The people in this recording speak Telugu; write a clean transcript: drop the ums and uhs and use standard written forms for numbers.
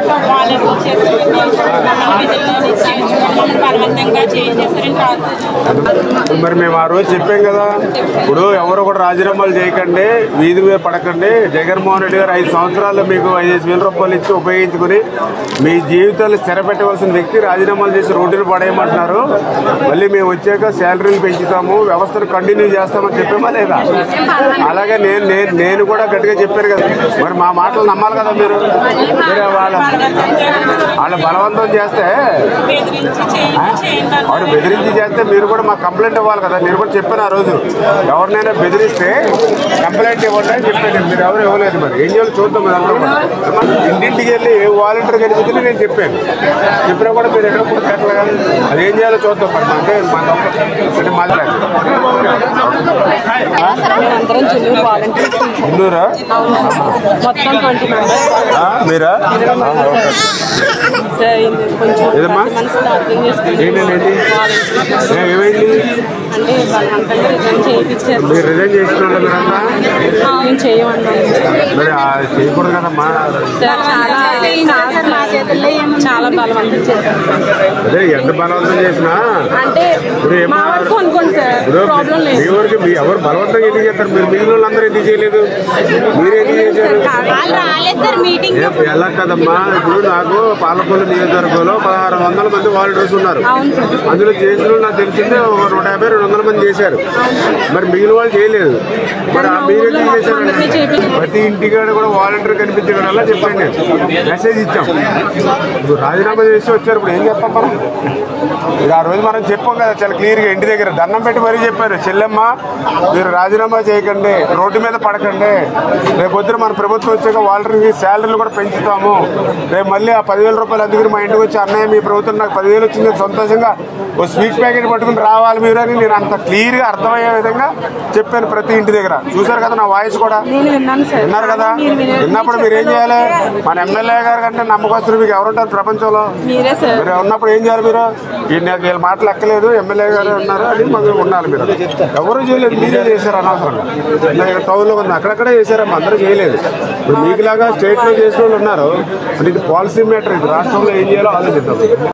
మరి మేము ఆ రోజు చెప్పాం కదా, ఇప్పుడు ఎవరు కూడా రాజీనామాలు చేయకండి, వీధి మీద పడకండి. జగన్మోహన్ రెడ్డి గారు 5 సంవత్సరాల్లో మీకు 5,000 రూపాయలు ఇచ్చి ఉపయోగించుకుని మీ జీవితాలు స్థిరపెట్టవలసిన వ్యక్తి రాజీనామాలు చేసి రోడ్డును పడేయమంటున్నారు. మళ్ళీ మేము వచ్చాక శాలరీలు పెంచుతాము, వ్యవస్థను కంటిన్యూ చేస్తామని చెప్పామా లేదా? అలాగే నేను కూడా గట్టిగా చెప్పాను కదా. మరి మా మాటలు నమ్మాలి కదా మీరు. వాళ్ళు బలవంతం చేస్తే, వాడు బెదిరించి చేస్తే మీరు కూడా మాకు కంప్లైంట్ ఇవ్వాలి కదా. నేను కూడా చెప్పాను ఆ రోజు, ఎవరినైనా బెదిరిస్తే కంప్లైంట్ ఇవ్వండి అని చెప్పాను. మీరు ఎవరు ఇవ్వలేదు. మరి ఏం చేయాలి చూద్దాం. మీరు అందరూ కూడా ఇంటింటికి వెళ్ళి ఏ వాలంటీర్ కనిపించింది నేను చెప్పాను. చెప్పినా కూడా మీరు ఎక్కడ కూడా పెట్టలేదు. అది ఏం చేయాలో చూద్దాం. మరి అంటే మాట్లాడాలి. ఇన్నూరా మీరా? ఏదమ్మా ఏంటండి? ఏమైంది? మీరు రిజైన్ చేస్తున్నారు మీరన్నా? మరి చేయకూడదు కదమ్మా. చాలా బలవంతం చేశారు. అదే ఎంత బలవంతం చేసినా ఎవరు బలవంతంగా ఎందుకు చేస్తారు? మీరు మిగిలిన వాళ్ళందరూ ఎందుకు చేయలేదు? మీరేందుకు చేశారు? ఎలా కదమ్మా. ఇప్పుడు నాకు పాలకొల్లు నియోజకవర్గంలో 1600 మంది వాలంటీర్స్ ఉన్నారు. అందులో చేసిన నాకు తెలిసిందే 150-200 మంది చేశారు. మరి మిగిలిన వాళ్ళు చేయలేదు. మరి మీరెందుకు చేశారు? ప్రతి ఇంటికాడ కూడా వాలంటీర్ కనిపించగల చెప్పండి. నేను మెసేజ్ ఇచ్చాం. ఇప్పుడు రాజీనామా చేసి వచ్చారు. ఇప్పుడు ఏం చెప్తాం మనం? ఇది ఆ రోజు మనం చెప్పాం కదా చాలా క్లియర్గా. ఇంటి దగ్గర దండం పెట్టి మరీ చెప్పారు, చెల్లెమ్మ మీరు రాజీనామా చేయకండి, రోడ్డు మీద పడకండి. రేపు పొద్దున మన ప్రభుత్వం వచ్చాక వాలంటీర్కి శాలరీలు కూడా పెంచుతాము. రేపు మళ్ళీ ఆ 10,000 రూపాయలు అందుకని మా ఇంటికి వచ్చి అన్నయ్య మీ ప్రభుత్వం నాకు 10,000 వచ్చింది సంతోషంగా ఓ స్వీట్ ప్యాకెట్ పట్టుకుని రావాలి మీరు అని నేను అంత క్లియర్గా అర్థమయ్యే విధంగా చెప్పాను ప్రతి ఇంటి దగ్గర. చూసారు కదా నా వాయిస్ కూడా విన్నారు కదా. విన్నప్పుడు మీరు ఏం చేయాలి? మన ఎమ్మెల్యే గారు కంటే నమ్మకస్తులు మీకు ఎవరుంటారు ప్రపంచంలో? మీరు ఉన్నప్పుడు ఏం చేయాలి? మీరు వీళ్ళ మాటలు ఎక్కలేదు, ఎమ్మెల్యే గారు ఉన్నారు అని మాకు ఉండాలి. మీరు ఎవరు చేయలేదు, మీరే చేశారు అనవసరంగా. ఇక్కడ టౌన్లో ఉంది, అక్కడక్కడే చేశారమ్మా, అందరూ చేయలేదు. ఇప్పుడు మీకులాగా స్టేట్లో చేసిన వాళ్ళు ఉన్నారు. ఇది పాలసీ మ్యాటర్. ఇది రాష్ట్రంలో ఏం చేయాలో ఆలోచిద్దాం.